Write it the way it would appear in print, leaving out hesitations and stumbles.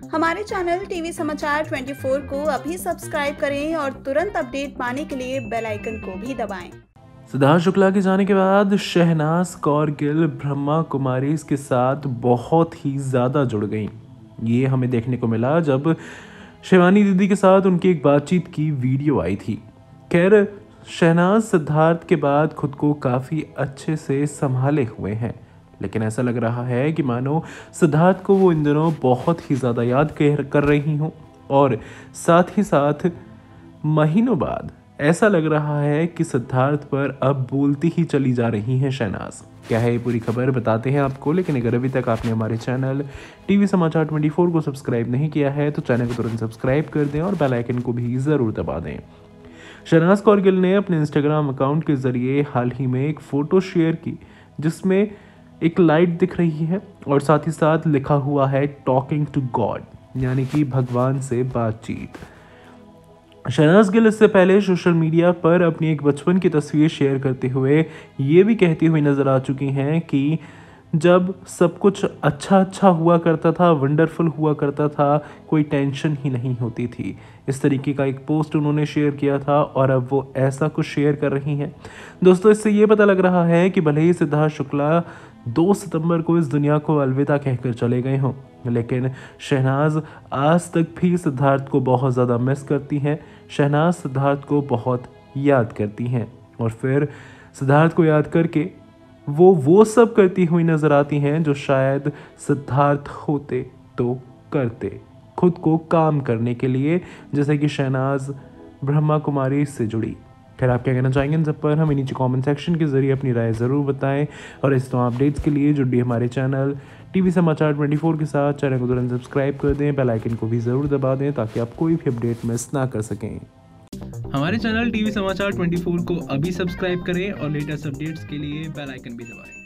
हमारे channel TV समाचार 24 को अभी सब्सक्राइब करें और तुरंत अपडेट पाने के लिए बेल आइकन को भी दबाएं। सिद्धार्थ शुक्ला के जाने के बाद शहनाज कौर गिल ब्रह्मा कुमारी के साथ बहुत ही ज़्यादा जुड़ गई। ये हमें देखने को मिला जब शिवानी दीदी के साथ उनकी एक बातचीत की वीडियो आई थी। खैर, शहनाज सिद्धार्थ के बाद खुद को काफ़ी अच्छे से संभाले हुए हैं, लेकिन ऐसा लग रहा है कि मानो सिद्धार्थ को वो इन दिनों बहुत ही ज़्यादा याद कर रही हूँ, और साथ ही साथ महीनों बाद ऐसा लग रहा है कि सिद्धार्थ पर अब बोलती ही चली जा रही हैं शहनाज। क्या है ये पूरी खबर बताते हैं आपको, लेकिन अगर अभी तक आपने हमारे चैनल टीवी समाचार 24 को सब्सक्राइब नहीं किया है तो चैनल को तुरंत सब्सक्राइब कर दें और बेल आइकन को भी ज़रूर दबा दें। शहनाज कौर गिल ने अपने इंस्टाग्राम अकाउंट के जरिए हाल ही में एक फ़ोटो शेयर की जिसमें एक लाइट दिख रही है और साथ ही साथ लिखा हुआ है टॉकिंग टू गॉड, यानी कि भगवान से बातचीत। शहनाज गिल इससे पहले सोशल मीडिया पर अपनी एक बचपन की तस्वीर शेयर करते हुए ये भी कहती हुई नजर आ चुकी हैं कि जब सब कुछ अच्छा हुआ करता था, वंडरफुल हुआ करता था, कोई टेंशन ही नहीं होती थी। इस तरीके का एक पोस्ट उन्होंने शेयर किया था और अब वो ऐसा कुछ शेयर कर रही हैं। दोस्तों, इससे ये पता लग रहा है कि भले ही सिद्धार्थ शुक्ला 2 सितंबर को इस दुनिया को अलविदा कहकर चले गए हों, लेकिन शहनाज आज तक भी सिद्धार्थ को बहुत ज़्यादा मिस करती हैं। शहनाज सिद्धार्थ को बहुत याद करती हैं और फिर सिद्धार्थ को याद करके वो सब करती हुई नजर आती हैं जो शायद सिद्धार्थ होते तो करते, खुद को काम करने के लिए, जैसे कि शहनाज ब्रह्मा कुमारी से जुड़ी। खैर, आप क्या कहना चाहेंगे इन सब पर हमें नीचे कमेंट सेक्शन के जरिए अपनी राय ज़रूर बताएं और इस तरह अपडेट्स के लिए जुड़िए हमारे चैनल टीवी समाचार 24 के साथ। चैनल को तुरंत सब्सक्राइब कर दें, बेल आइकन को भी ज़रूर दबा दें ताकि आप कोई भी अपडेट मिस ना कर सकें। हमारे चैनल टीवी समाचार 24 को अभी सब्सक्राइब करें और लेटेस्ट अपडेट्स के लिए बेल आइकन भी दबाएं।